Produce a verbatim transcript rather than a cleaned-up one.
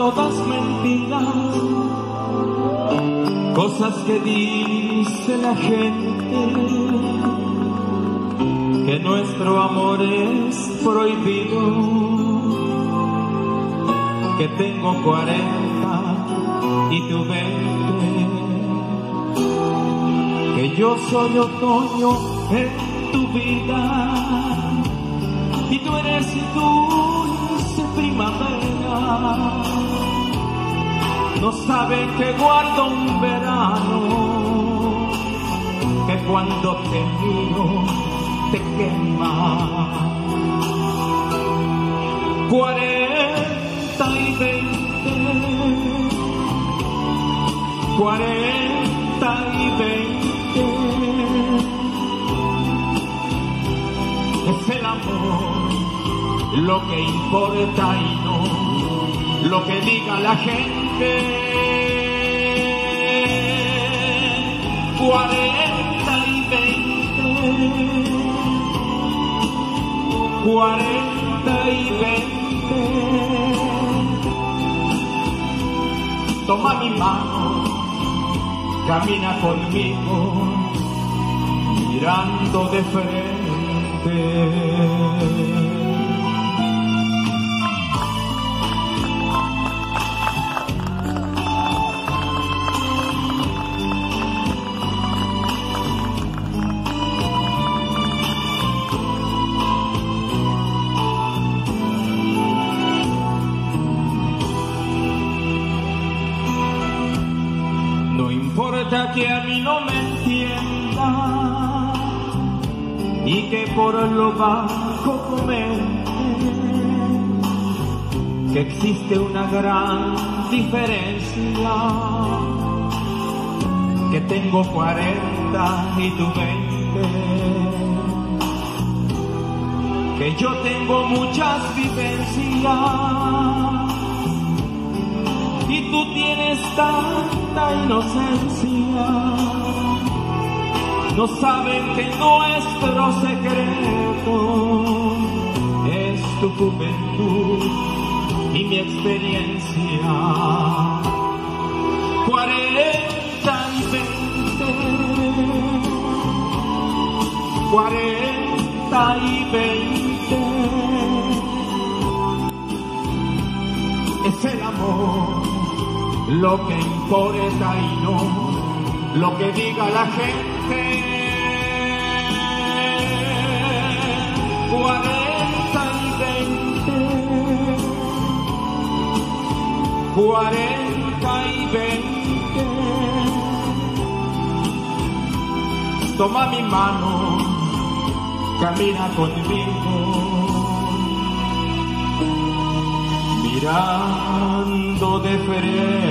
todas mentiras, cosas que dice la gente, que nuestro amor es prohibido, que tengo cuarenta y tú veinte, que yo soy otoño en tu vida y tú eres dulce primavera. No saben que guardo un verano, que cuando te miro te quema. Cuarenta y veinte, cuarenta y veinte, es el amor lo que importa y no lo que diga la gente. Cuarenta y veinte, cuarenta y veinte, toma mi mano, camina conmigo, mirando de frente. No importa que a mí no me entienda y que por lo bajo comente que existe una gran diferencia, que tengo cuarenta y tú veinte, que yo tengo muchas vivencias y tú tienes tanta inocencia. No saben que nuestro secreto es tu juventud y mi experiencia. Cuarenta y veinte, cuarenta y veinte, es el amor lo que importa y no lo que diga la gente. Cuarenta y veinte, cuarenta y veinte, toma mi mano, camina conmigo, mirando de frente.